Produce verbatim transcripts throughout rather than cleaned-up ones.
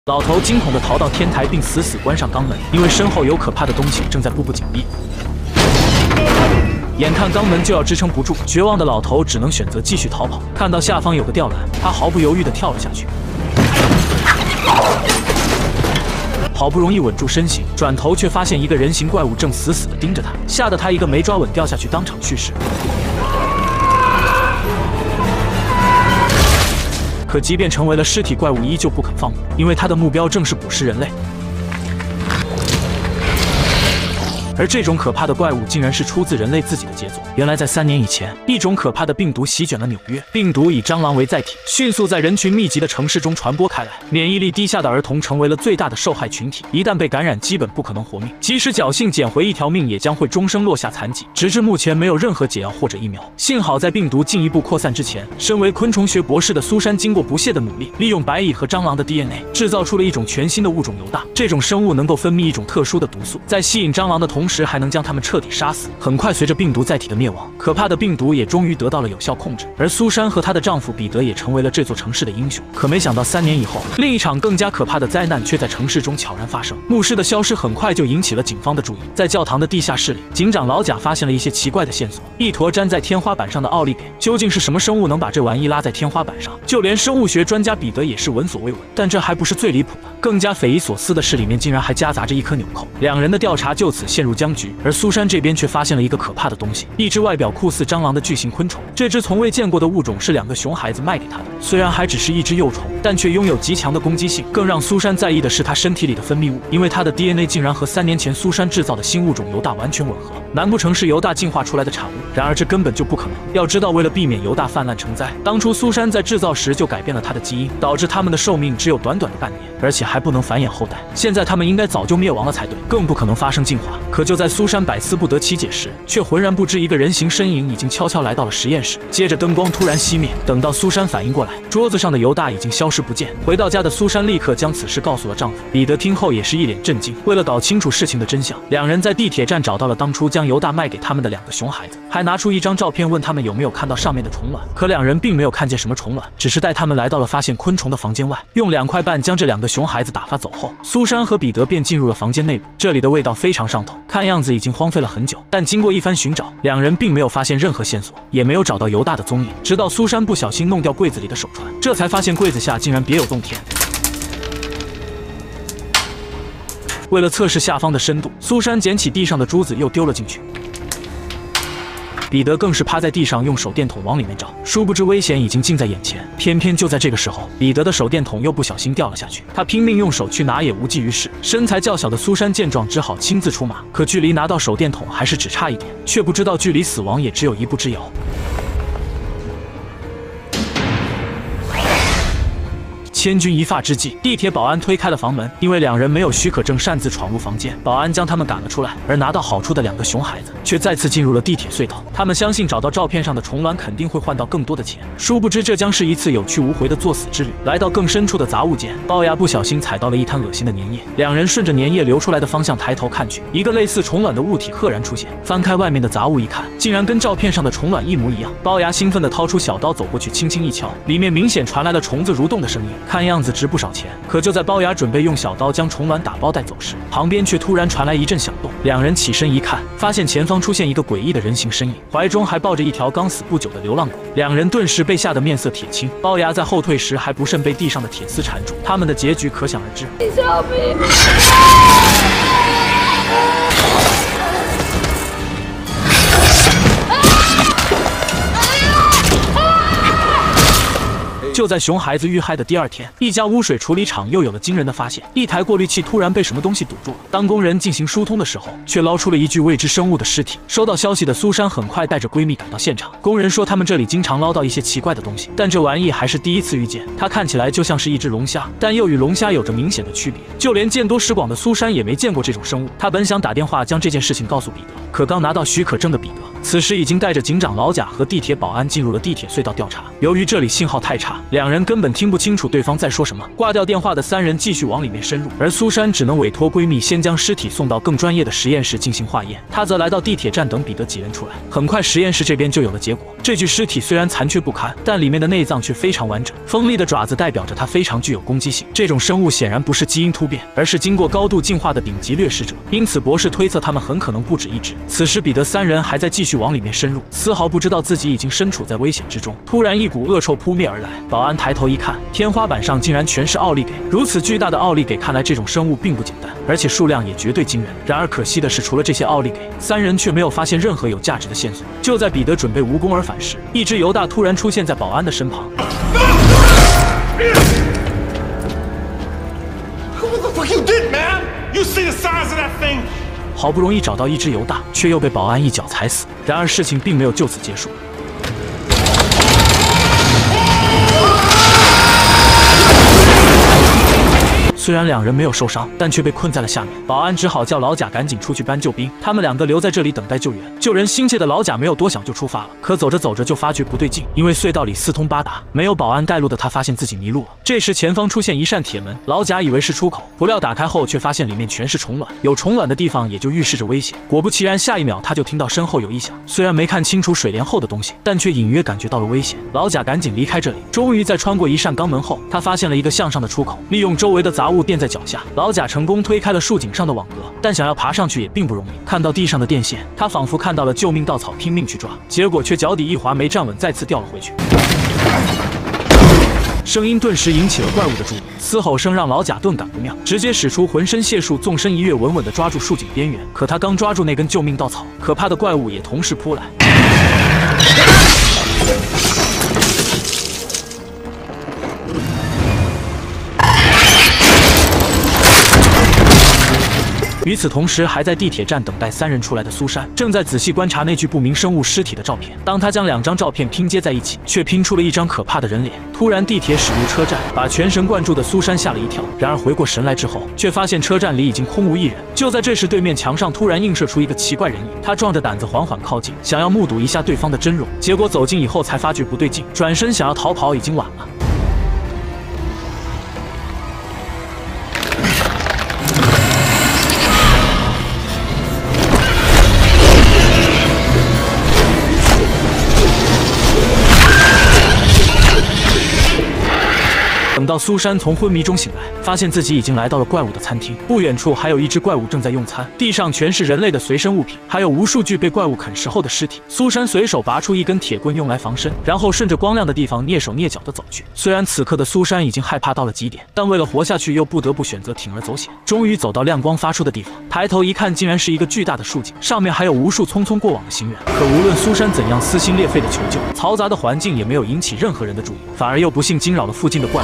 老头惊恐地逃到天台，并死死关上肛门，因为身后有可怕的东西正在步步紧逼。眼看肛门就要支撑不住，绝望的老头只能选择继续逃跑。看到下方有个吊篮，他毫不犹豫地跳了下去。好不容易稳住身形，转头却发现一个人形怪物正死死地盯着他，吓得他一个没抓稳掉下去，当场去世。可即便成为了尸体，怪物依旧不肯放过，因为他的目标正是捕食人类。而这种可怕的怪物竟然是出自人类自己的杰作。原来在三年以前，一种可怕的病毒席卷了纽约，病毒以蟑螂为载体，迅速在人群密集的城市中传播开来。免疫力低下的儿童成为了最大的受害群体，一旦被感染，基本不可能活命，即使侥幸捡回一条命，也将会终生落下残疾。直至目前，没有任何解药或者疫苗。幸好在病毒进一步扩散之前，身为昆虫学博士的苏珊经过不懈的努力，利用白蚁和蟑螂的 D N A 制造出了一种全新的物种犹大。这种生物能够分泌一种特殊的毒素，在吸引蟑螂的同时，还能将它们彻底杀死。很快，随着病毒载体的灭亡，可怕的病毒也终于得到了有效控制。而苏珊和她的丈夫彼得也成为了这座城市的英雄。可没想到，三年以后，另一场更加可怕的灾难却在城市中悄然发生。牧师的消失很快就引起了警方的注意。在教堂的地下室里，警长老贾发现了一些奇怪的线索：一坨粘在天花板上的奥利给，究竟是什么生物能把这玩意拉在天花板上？就连生物学专家彼得也是闻所未闻。但这还不是最离谱的，更加匪夷所思的是，里面竟然还夹杂着一颗纽扣。两人的调查就此陷入僵局。而苏珊这边却发现了一个可怕的东西，一只外表酷似蟑螂的巨型昆虫。这只从未见过的物种是两个熊孩子卖给他的，虽然还只是一只幼虫，但却拥有极强的攻击性。更让苏珊在意的是它身体里的分泌物，因为它的 D N A 竟然和三年前苏珊制造的新物种犹大完全吻合，难不成是犹大进化出来的产物？然而这根本就不可能。要知道，为了避免犹大泛滥成灾，当初苏珊在制造时就改变了它的基因，导致它们的寿命只有短短的半年，而且还不能繁衍后代。现在它们应该早就灭亡了才对，更不可能发生进化。可就在苏珊百思不得其解时，却浑然不知一个人形身影已经悄悄来到了实验室。接着灯光突然熄灭，等到苏珊反应过来，桌子上的犹大已经消失不见。回到家的苏珊立刻将此事告诉了丈夫彼得，听后也是一脸震惊。为了搞清楚事情的真相，两人在地铁站找到了当初将犹大卖给他们的两个熊孩子，还拿出一张照片问他们有没有看到上面的虫卵。可两人并没有看见什么虫卵，只是带他们来到了发现昆虫的房间外，用两块半将这两个熊孩子打发走后，苏珊和彼得便进入了房间内部。这里的味道非常上头，看样子已经荒废了很久。但经过一番寻找，两人并没有发现任何线索，也没有找到犹大的踪影。直到苏珊不小心弄掉柜子里的手串，这才发现柜子下竟然别有洞天。为了测试下方的深度，苏珊捡起地上的珠子又丢了进去。彼得更是趴在地上用手电筒往里面照，殊不知危险已经近在眼前。偏偏就在这个时候，彼得的手电筒又不小心掉了下去，他拼命用手去拿也无济于事。身材较小的苏珊见状只好亲自出马，可距离拿到手电筒还是只差一点，却不知道距离死亡也只有一步之遥。千钧一发之际，地铁保安推开了房门，因为两人没有许可证擅自闯入房间，保安将他们赶了出来。而拿到好处的两个熊孩子却再次进入了地铁隧道。他们相信找到照片上的虫卵肯定会换到更多的钱，殊不知这将是一次有去无回的作死之旅。来到更深处的杂物间，龅牙不小心踩到了一滩恶心的粘液，两人顺着粘液流出来的方向抬头看去，一个类似虫卵的物体赫然出现。翻开外面的杂物一看，竟然跟照片上的虫卵一模一样。龅牙兴奋地掏出小刀走过去，轻轻一敲，里面明显传来了虫子蠕动的声音。看样子值不少钱。可就在龅牙准备用小刀将虫卵打包带走时，旁边却突然传来一阵响动。两人起身一看，发现前方出现一个诡异的人形身影，怀中还抱着一条刚死不久的流浪狗。两人顿时被吓得面色铁青，龅牙在后退时还不慎被地上的铁丝缠住，他们的结局可想而知。就在熊孩子遇害的第二天，一家污水处理厂又有了惊人的发现，一台过滤器突然被什么东西堵住了。当工人进行疏通的时候，却捞出了一具未知生物的尸体。收到消息的苏珊很快带着闺蜜赶到现场。工人说他们这里经常捞到一些奇怪的东西，但这玩意还是第一次遇见。它看起来就像是一只龙虾，但又与龙虾有着明显的区别。就连见多识广的苏珊也没见过这种生物。她本想打电话将这件事情告诉彼得，可刚拿到许可证的彼得此时已经带着警长老贾和地铁保安进入了地铁隧道调查。由于这里信号太差，两人根本听不清楚对方在说什么。挂掉电话的三人继续往里面深入，而苏珊只能委托闺蜜先将尸体送到更专业的实验室进行化验，她则来到地铁站等彼得几人出来。很快实验室这边就有了结果，这具尸体虽然残缺不堪，但里面的内脏却非常完整，锋利的爪子代表着它非常具有攻击性。这种生物显然不是基因突变，而是经过高度进化的顶级掠食者，因此博士推测他们很可能不止一只。此时彼得三人还在继续往里面深入，丝毫不知道自己已经身处在危险之中。突然一股恶臭扑面而来，保安抬头一看，天花板上竟然全是奥利给。如此巨大的奥利给，看来这种生物并不简单，而且数量也绝对惊人。然而可惜的是，除了这些奥利给，三人却没有发现任何有价值的线索。就在彼得准备无功而返时，一只犹大突然出现在保安的身旁。好不容易找到一只犹大，却又被保安一脚踩死。然而事情并没有就此结束。虽然两人没有受伤，但却被困在了下面。保安只好叫老贾赶紧出去搬救兵，他们两个留在这里等待救援。救人心切的老贾没有多想就出发了，可走着走着就发觉不对劲，因为隧道里四通八达，没有保安带路的他发现自己迷路了。这时前方出现一扇铁门，老贾以为是出口，不料打开后却发现里面全是虫卵，有虫卵的地方也就预示着危险。果不其然，下一秒他就听到身后有异响，虽然没看清楚水帘后的东西，但却隐约感觉到了危险。老贾赶紧离开这里，终于在穿过一扇钢门后，他发现了一个向上的出口，利用周围的杂物垫在脚下，老贾成功推开了树井上的网格，但想要爬上去也并不容易。看到地上的电线，他仿佛看到了救命稻草，拼命去抓，结果却脚底一滑，没站稳，再次掉了回去。声音顿时引起了怪物的注意，嘶吼声让老贾顿感不妙，直接使出浑身解数，纵身一跃，稳稳地抓住树井边缘。可他刚抓住那根救命稻草，可怕的怪物也同时扑来。与此同时，还在地铁站等待三人出来的苏珊，正在仔细观察那具不明生物尸体的照片。当他将两张照片拼接在一起，却拼出了一张可怕的人脸。突然，地铁驶入车站，把全神贯注的苏珊吓了一跳。然而回过神来之后，却发现车站里已经空无一人。就在这时，对面墙上突然映射出一个奇怪人影，他壮着胆子缓缓靠近，想要目睹一下对方的真容。结果走近以后才发觉不对劲，转身想要逃跑已经晚了。等到苏珊从昏迷中醒来，发现自己已经来到了怪物的餐厅。不远处还有一只怪物正在用餐，地上全是人类的随身物品，还有无数具被怪物啃食后的尸体。苏珊随手拔出一根铁棍用来防身，然后顺着光亮的地方蹑手蹑脚地走去。虽然此刻的苏珊已经害怕到了极点，但为了活下去，又不得不选择铤而走险。终于走到亮光发出的地方，抬头一看，竟然是一个巨大的树井，上面还有无数匆匆过往的行人。可无论苏珊怎样撕心裂肺的求救，嘈杂的环境也没有引起任何人的注意，反而又不幸惊扰了附近的怪物。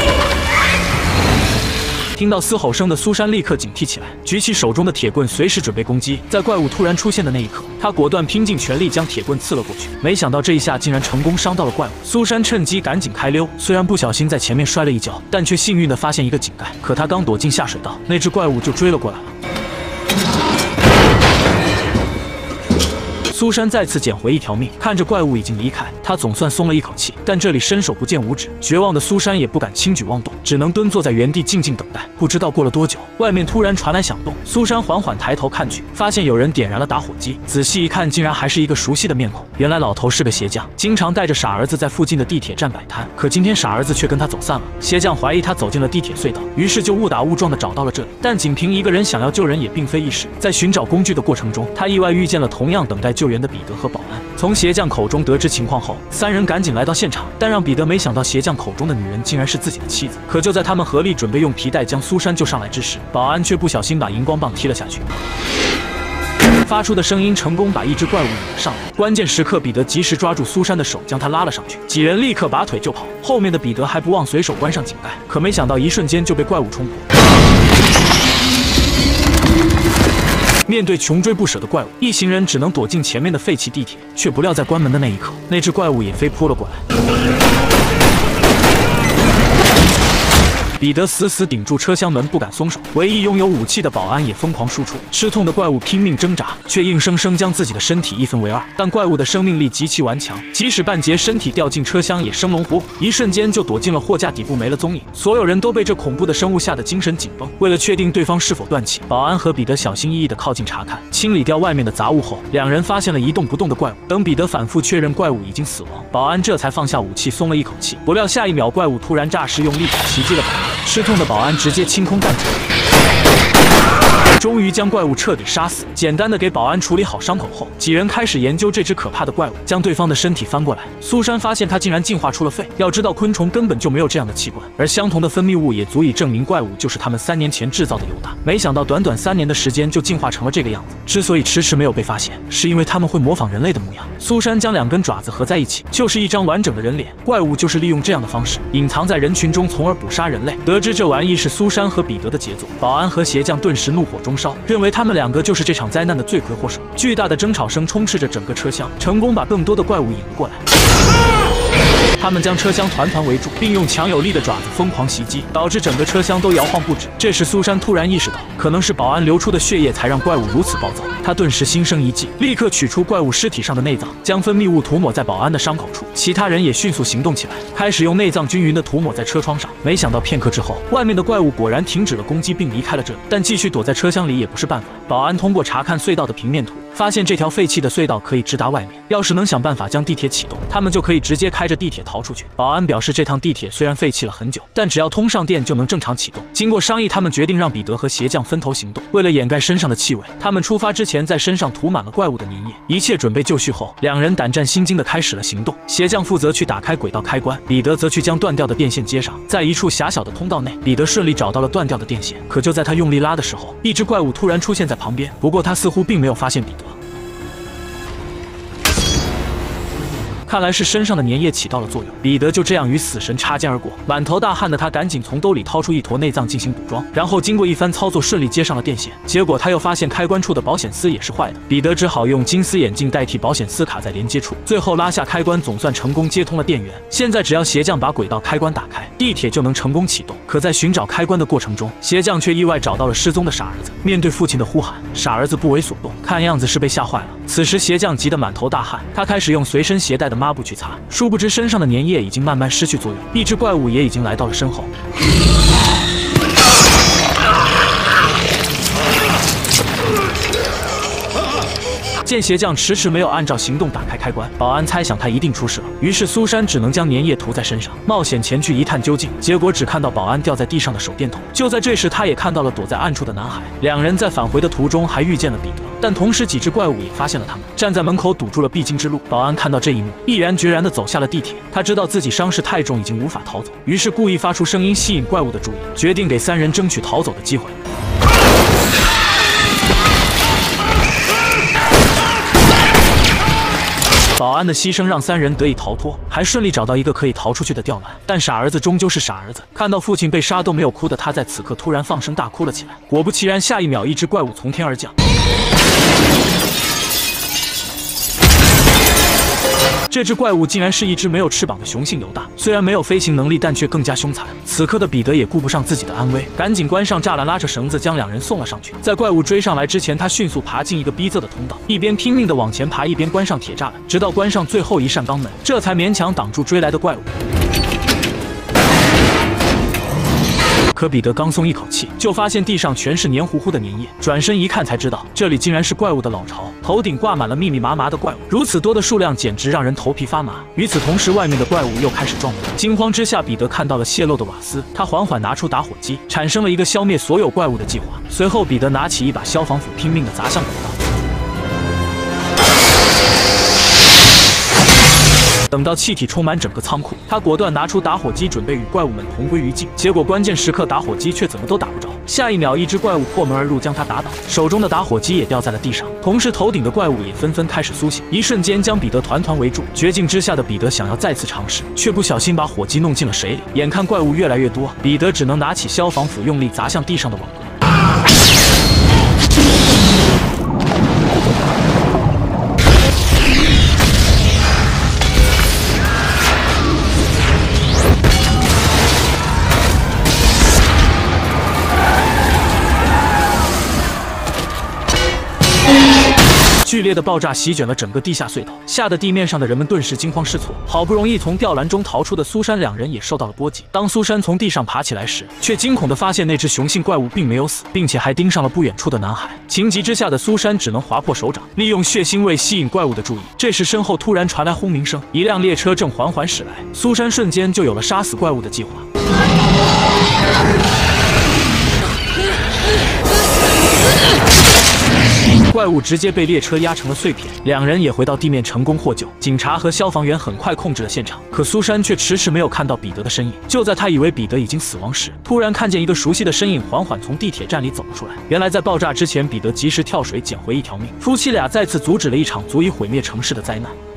听到嘶吼声的苏珊立刻警惕起来，举起手中的铁棍，随时准备攻击。在怪物突然出现的那一刻，她果断拼尽全力将铁棍刺了过去。没想到这一下竟然成功伤到了怪物。苏珊趁机赶紧开溜，虽然不小心在前面摔了一跤，但却幸运地发现一个井盖。可她刚躲进下水道，那只怪物就追了过来了。苏珊再次捡回一条命，看着怪物已经离开，她总算松了一口气。但这里伸手不见五指，绝望的苏珊也不敢轻举妄动，只能蹲坐在原地静静等待。不知道过了多久，外面突然传来响动，苏珊缓缓抬头看去，发现有人点燃了打火机。仔细一看，竟然还是一个熟悉的面孔。原来老头是个鞋匠，经常带着傻儿子在附近的地铁站摆摊。可今天傻儿子却跟他走散了。鞋匠怀疑他走进了地铁隧道，于是就误打误撞地找到了这里。但仅凭一个人想要救人也并非易事。在寻找工具的过程中，他意外遇见了同样等待救援的彼得和保安。从鞋匠口中得知情况后，三人赶紧来到现场，但让彼得没想到，鞋匠口中的女人竟然是自己的妻子。可就在他们合力准备用皮带将苏珊救上来之时，保安却不小心把荧光棒踢了下去。发出的声音成功把一只怪物引了上来。关键时刻，彼得及时抓住苏珊的手，将她拉了上去。几人立刻拔腿就跑，后面的彼得还不忘随手关上井盖，可没想到一瞬间就被怪物冲破。面对穷追不舍的怪物，一行人只能躲进前面的废弃地铁，却不料在关门的那一刻，那只怪物也飞扑了过来。 彼得死死顶住车厢门，不敢松手。唯一拥有武器的保安也疯狂输出。吃痛的怪物拼命挣扎，却硬生生将自己的身体一分为二。但怪物的生命力极其顽强，即使半截身体掉进车厢也生龙活虎，一瞬间就躲进了货架底部，没了踪影。所有人都被这恐怖的生物吓得精神紧绷。为了确定对方是否断气，保安和彼得小心翼翼地靠近查看，清理掉外面的杂物后，两人发现了一动不动的怪物。等彼得反复确认怪物已经死亡，保安这才放下武器，松了一口气。不料下一秒，怪物突然诈尸用力袭击了保安，吃痛的保安直接清空弹头，终于将怪物彻底杀死。简单的给保安处理好伤口后，几人开始研究这只可怕的怪物，将对方的身体翻过来。苏珊发现它竟然进化出了肺，要知道昆虫根本就没有这样的器官，而相同的分泌物也足以证明怪物就是他们三年前制造的犹大。没想到短短三年的时间就进化成了这个样子。之所以迟迟没有被发现，是因为他们会模仿人类的模样。苏珊将两根爪子合在一起，就是一张完整的人脸。怪物就是利用这样的方式隐藏在人群中，从而捕杀人类。得知这玩意是苏珊和彼得的杰作，保安和鞋匠顿时怒火中烧，认为他们两个就是这场灾难的罪魁祸首。巨大的争吵声充斥着整个车厢，成功把更多的怪物引了过来。他们将车厢团团围住，并用强有力的爪子疯狂袭击，导致整个车厢都摇晃不止。这时，苏珊突然意识到，可能是保安流出的血液才让怪物如此暴躁。她顿时心生一计，立刻取出怪物尸体上的内脏，将分泌物涂抹在保安的伤口处。其他人也迅速行动起来，开始用内脏均匀地涂抹在车窗上。没想到片刻之后，外面的怪物果然停止了攻击，并离开了这里。但继续躲在车厢里也不是办法。保安通过查看隧道的平面图，发现这条废弃的隧道可以直达外面。要是能想办法将地铁启动，他们就可以直接开着地铁逃出去。保安表示，这趟地铁虽然废弃了很久，但只要通上电就能正常启动。经过商议，他们决定让彼得和鞋匠分头行动。为了掩盖身上的气味，他们出发之前在身上涂满了怪物的粘液。一切准备就绪后，两人胆战心惊地开始了行动。鞋匠负责去打开轨道开关，彼得则去将断掉的电线接上。在一处狭小的通道内，彼得顺利找到了断掉的电线。可就在他用力拉的时候，一只怪物突然出现在旁边，不过他似乎并没有发现彼得。看来是身上的粘液起到了作用，彼得就这样与死神擦肩而过。满头大汗的他赶紧从兜里掏出一坨内脏进行补装，然后经过一番操作顺利接上了电线。结果他又发现开关处的保险丝也是坏的，彼得只好用金丝眼镜代替保险丝卡在连接处，最后拉下开关，总算成功接通了电源。现在只要鞋匠把轨道开关打开，地铁就能成功启动。可在寻找开关的过程中，鞋匠却意外找到了失踪的傻儿子。面对父亲的呼喊，傻儿子不为所动，看样子是被吓坏了。此时鞋匠急得满头大汗，他开始用随身携带的抹布去擦，殊不知身上的粘液已经慢慢失去作用，一只怪物也已经来到了身后。见鞋匠迟迟没有按照行动打开开关，保安猜想他一定出事了，于是苏珊只能将粘液涂在身上，冒险前去一探究竟。结果只看到保安掉在地上的手电筒。就在这时，他也看到了躲在暗处的男孩。两人在返回的途中还遇见了彼得，但同时几只怪物也发现了他们，站在门口堵住了必经之路。保安看到这一幕，毅然决然地走下了地铁。他知道自己伤势太重，已经无法逃走，于是故意发出声音吸引怪物的注意，决定给三人争取逃走的机会。保安的牺牲让三人得以逃脱，还顺利找到一个可以逃出去的吊篮。但傻儿子终究是傻儿子，看到父亲被杀都没有哭的他，在此刻突然放声大哭了起来。果不其然，下一秒一只怪物从天而降。这只怪物竟然是一只没有翅膀的雄性犹大，虽然没有飞行能力，但却更加凶残。此刻的彼得也顾不上自己的安危，赶紧关上栅栏，拉着绳子将两人送了上去。在怪物追上来之前，他迅速爬进一个逼仄的通道，一边拼命地往前爬，一边关上铁栅栏，直到关上最后一扇钢门，这才勉强挡住追来的怪物。可彼得刚松一口气，就发现地上全是黏糊糊的粘液，转身一看才知道，这里竟然是怪物的老巢，头顶挂满了密密麻麻的怪物，如此多的数量简直让人头皮发麻。与此同时，外面的怪物又开始撞门。惊慌之下，彼得看到了泄漏的瓦斯，他缓缓拿出打火机，产生了一个消灭所有怪物的计划。随后，彼得拿起一把消防斧，拼命地砸向轨道。等到气体充满整个仓库，他果断拿出打火机，准备与怪物们同归于尽。结果关键时刻，打火机却怎么都打不着。下一秒，一只怪物破门而入，将他打倒，手中的打火机也掉在了地上。同时，头顶的怪物也纷纷开始苏醒，一瞬间将彼得团团围住。绝境之下的彼得想要再次尝试，却不小心把火机弄进了水里。眼看怪物越来越多，彼得只能拿起消防斧，用力砸向地上的网格。 剧烈的爆炸席卷了整个地下隧道，吓得地面上的人们顿时惊慌失措。好不容易从吊篮中逃出的苏珊两人也受到了波及。当苏珊从地上爬起来时，却惊恐地发现那只雄性怪物并没有死，并且还盯上了不远处的男孩。情急之下的苏珊只能划破手掌，利用血腥味吸引怪物的注意。这时身后突然传来轰鸣声，一辆列车正缓缓驶来。苏珊瞬间就有了杀死怪物的计划。怪物直接被列车压成了碎片，两人也回到地面成功获救。警察和消防员很快控制了现场，可苏珊却迟迟没有看到彼得的身影。就在她以为彼得已经死亡时，突然看见一个熟悉的身影缓缓从地铁站里走了出来。原来在爆炸之前，彼得及时跳水捡回一条命，夫妻俩再次阻止了一场足以毁灭城市的灾难。